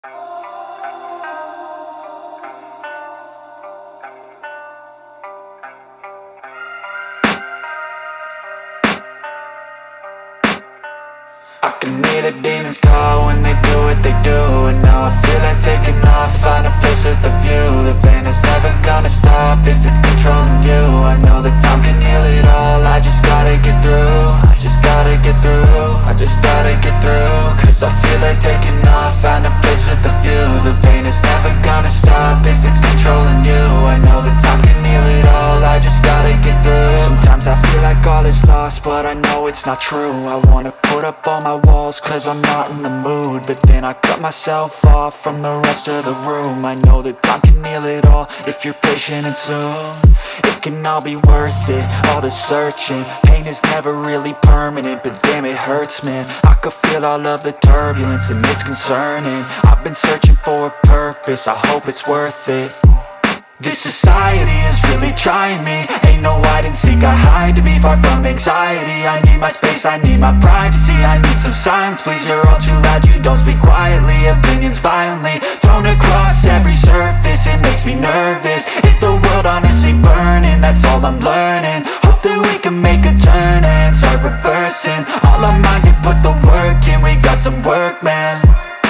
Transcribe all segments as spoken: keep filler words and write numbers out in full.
I can hear the demons call when they do what they do. And now I feel like taking off, find a place with a view. The pain is never gonna stop if it's controlling you. I know that time can heal it all, I just gotta get through. I just gotta get through, I just gotta get through. Cause I feel like taking off, find a place with a view. The pain is never gonna stop if it's controlling you. I know that time can heal it all, I just gotta get through. Sometimes I feel like all is lost, but I know it's not true. I wanna put up all my walls cause I'm not in the mood, but then I cut myself off from the rest of the room. I know that time can heal it all if you're patient and soon it can all be worth it, all the searching. Pain is never really permanent, but damn it hurts, man. I could feel all of the turbulence and it's concerning. I've been searching for a purpose, I hope it's worth it. This society is really trying me. Ain't no hide and seek, I hide to be far from anxiety. I need my space, I need my privacy. I need some silence, please, you're all too loud. You don't speak quietly, opinions violently thrown across every surface. It makes me nervous, is the world honestly burning? That's all I'm learning. Hope that we can make a turn and start reversing all our minds and put the work in. We got some work, man.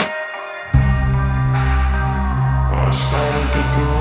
I started to do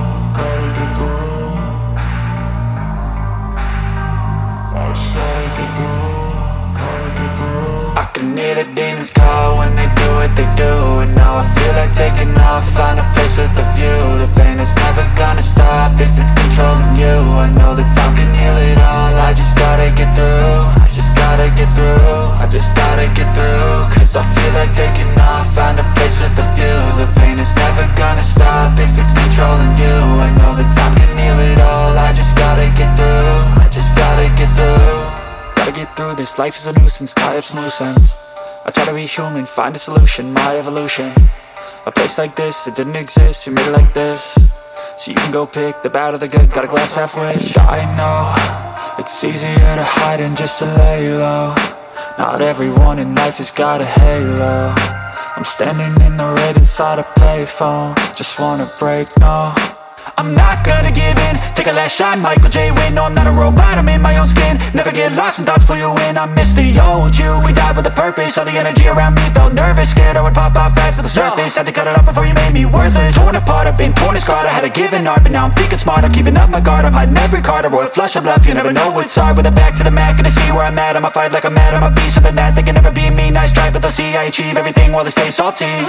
I can hear the demons call when they do what they do. And now I feel like taking off, find a place with a view. The pain is never gonna stop if it's controlling you. I know that time can heal it all, I just gotta get through. I just gotta get through, I just gotta get through. Cause I feel like taking off, find a place with a view. The pain is never gonna stop if it's controlling you. I know that time can heal it all, I just gotta get through. I just gotta get through. Gotta get through this, life is a nuisance, tie up some loose ends. I try to be human, find a solution, my evolution. A place like this, it didn't exist, we made it like this. So you can go pick the bad or the good, got a glass half wish. I know, it's easier to hide than just to lay low. Not everyone in life has got a halo. I'm standing in the red inside a payphone, just wanna break, no. I'm not gonna give in, take a last shot, Michael J. Win. No, I'm not a robot, I'm in my own skin. Never get lost when thoughts pull you in. I miss the old you, we died with a purpose. All the energy around me felt nervous, scared I would pop out fast to the surface. Had to cut it off before you made me worthless. Torn apart, I've been torn and scarred. I had a given art, but now I'm thinking smart. I'm keeping up my guard, I'm hiding every card. A royal flush of bluff, you never know what's hard. With a back to the mat, gonna see where I'm at. I'ma fight like I'm mad, I'ma be something that they can never be me. Nice try, but they'll see I achieve everything while they stay salty. I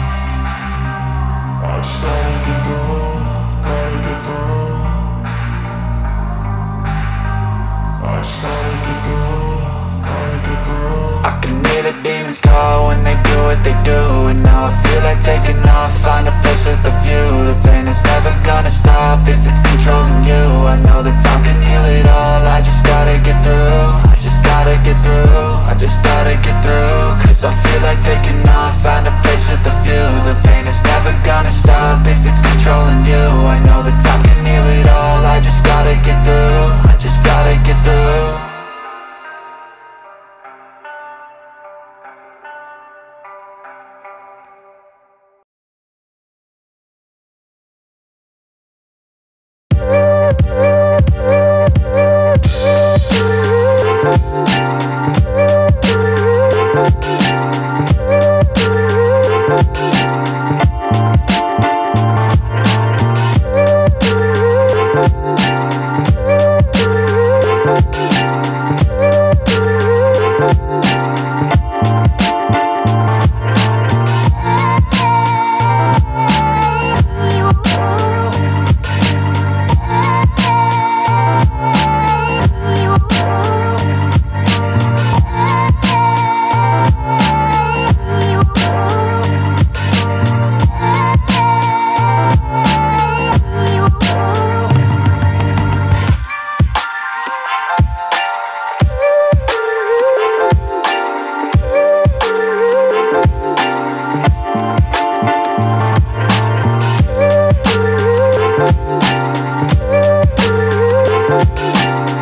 started to go. I can hear the demons call when they do what they do. And now I feel like taking off, find a place